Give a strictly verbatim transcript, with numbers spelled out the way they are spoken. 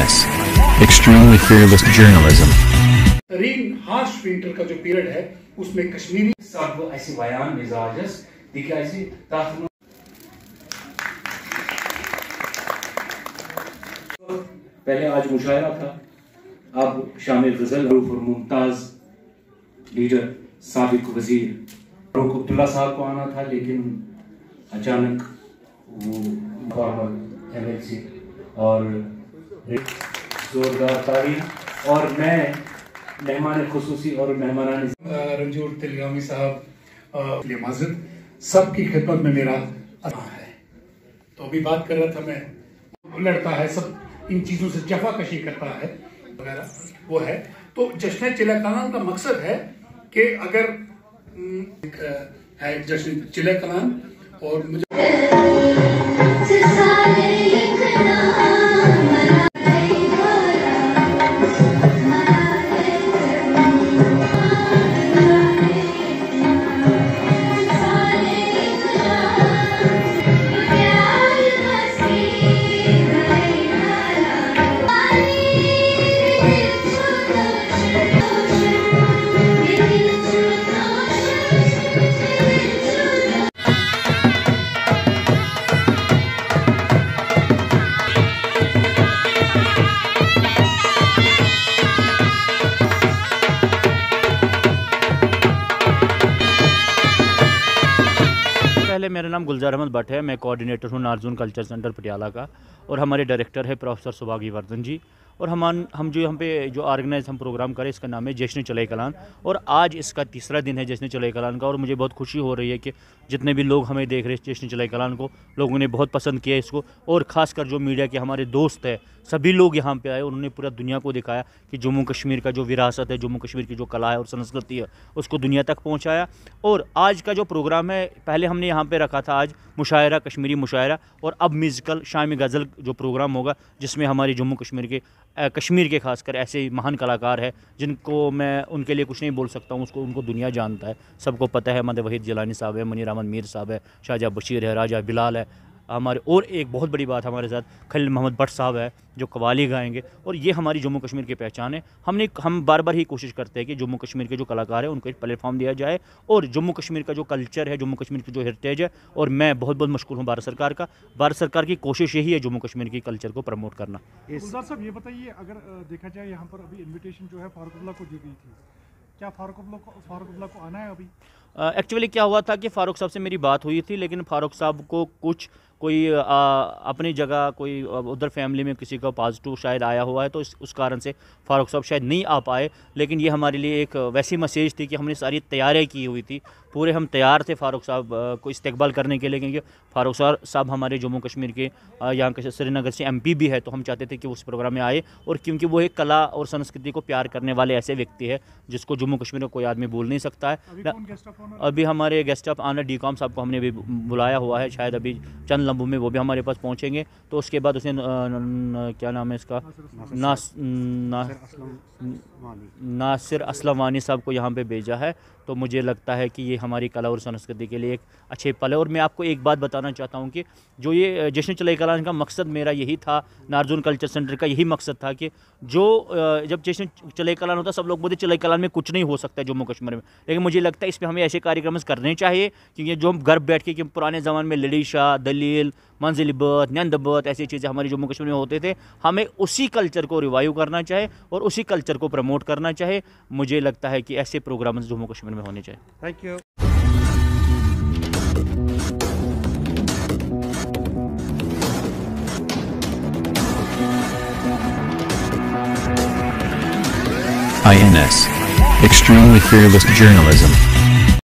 S Extremely fearless journalism. तरीन harsh winter का जो पीरियड है उसमें कश्मीरी सब ऐसे बयान मिजाजस दिखाई ताकि पहले आज मुशायरा था, अब शामिल गजल और मुमताज लीडर साबिक वजीर फारूक अब्दुल्ला साहब को आना था, लेकिन अचानक वो फॉर्मल एमएलसी और जोरदार तारीफ। और मैं मेहमान खुसूसी और मेहमान रंजूर तिलगामी साहब माजिद सबकी खिदमत में मेरा है। तो अभी बात कर रहा था मैं, लड़ता है सब इन चीजों से जफाकशी करता है वगैरह वो है। तो जश्न चिला कलान का मकसद है कि अगर है जश्न चिला कलान और मुझे मेरा नाम गुलजार अहमद भट्ट है। मैं कोऑर्डिनेटर हूँ नार्जुन कल्चर सेंटर पटियाला का, और हमारे डायरेक्टर है प्रोफेसर सुभागी वर्धन जी। और हम हम जो हम पे जो ऑर्गेनाइज हम प्रोग्राम करें, इसका नाम है जश्न चिला कलान, और आज इसका तीसरा दिन है जश्न चिला कलान का। और मुझे बहुत खुशी हो रही है कि जितने भी लोग हमें देख रहे हैं जश्न चिला कलान को, लोगों ने बहुत पसंद किया इसको। और ख़ासकर जो मीडिया के हमारे दोस्त हैं, सभी लोग यहाँ पे आए, उन्होंने पूरा दुनिया को दिखाया कि जम्मू कश्मीर का जो विरासत है, जम्मू कश्मीर की जो कला है और संस्कृति है, उसको दुनिया तक पहुँचाया। और आज का जो प्रोग्राम है, पहले हमने यहाँ पे रखा था आज मुशायरा, कश्मीरी मुशायरा, और अब म्यूज़िकल शामी गज़ल जो प्रोग्राम होगा, जिसमें हमारी जम्मू कश्मीर के कश्मीर के खासकर ऐसे महान कलाकार हैं जिनको मैं उनके लिए कुछ नहीं बोल सकता हूँ, उसको उनको दुनिया जानता है, सबको पता है। अहमद वहीद जिलानी साहब है, मुनीर अहमद मीर साहब है, शाहजहाँ बशीर है, राजा बिलाल है हमारे। और एक बहुत बड़ी बात हमारे साथ खलील मोहम्मद भट्ट साहब है जो कवाली गाएंगे। और ये हमारी जम्मू कश्मीर की पहचान है। हमने हम बार बार ही कोशिश करते हैं कि जम्मू कश्मीर के जो कलाकार हैं उनको एक प्लेटफॉर्म दिया जाए, और जम्मू कश्मीर का जो कल्चर है, जम्मू कश्मीर की जो हेरिटेज है। और मैं बहुत बहुत मशकूर हूँ भारत सरकार का। भारत सरकार की कोशिश यही है जम्मू कश्मीर की कल्चर को प्रमोट करना। गुलजार साहब ये बताइए, अगर देखा जाए यहाँ पर अभी इन्विटेशन जो है फारूक अब्दुल्ला को दी गई थी, क्या फारूक अब्दुल्ला को फारूक अब्दुल्ला को आना है अभी? एक्चुअली uh, क्या हुआ था कि फ़ारूक साहब से मेरी बात हुई थी, लेकिन फ़ारूक साहब को कुछ कोई आ, अपनी जगह कोई उधर फैमिली में किसी का पॉजिटिव शायद आया हुआ है, तो इस, उस कारण से फ़ारूक साहब शायद नहीं आ पाए। लेकिन ये हमारे लिए एक वैसी मैसेज थी कि हमने सारी तैयारियां की हुई थी, पूरे हम तैयार थे फ़ारूक साहब को इस्तकबाल करने के लिए, क्योंकि फ़ारूक साहब हमारे जम्मू कश्मीर के यहाँ के श्रीनगर से एमपी भी है, तो हम चाहते थे कि उस प्रोग्राम में आए। और क्योंकि वो एक कला और संस्कृति को प्यार करने वाले ऐसे व्यक्ति है जिसको जम्मू कश्मीर में कोई आदमी भूल नहीं सकता है। अभी, अभी हमारे गेस्ट ऑफ ऑनर डी कॉम साहब को हमने भी बुलाया हुआ है, शायद अभी चंद लम्हों में वो भी हमारे पास पहुँचेंगे। तो उसके बाद उसने क्या नाम है इसका, नास नासिर असलम वानी साहब को यहाँ पे भेजा है। तो मुझे लगता है कि ये हमारी कला और संस्कृति के लिए एक अच्छे पल है। और मैं आपको एक बात बताना चाहता हूँ कि जो ये जश्न चिला कलान का मकसद मेरा यही था, नार्जुन कल्चर सेंटर का यही मकसद था कि जो जब जश्न चिला कलान होता, सब लोग बोलते चिला कलान में कुछ नहीं हो सकता है जम्मू कश्मीर में, लेकिन मुझे लगता है इस पर हमें ऐसे कार्यक्रम करने चाहिए, क्योंकि जो हम घर बैठ के कि पुराने ज़माने में लड़ीशा, दलील, मंजिलबत, नंदबत, ऐसी चीज़ें हमारी जम्मू कश्मीर में होते थे, हमें उसी कल्चर को रिवाइव करना चाहिए और उसी कल्चर को प्रमोट करना चाहिए। मुझे लगता है कि ऐसे प्रोग्राम जम्मू कश्मीर में होने चाहिए। Thank you. I N S Extremely fearless journalism.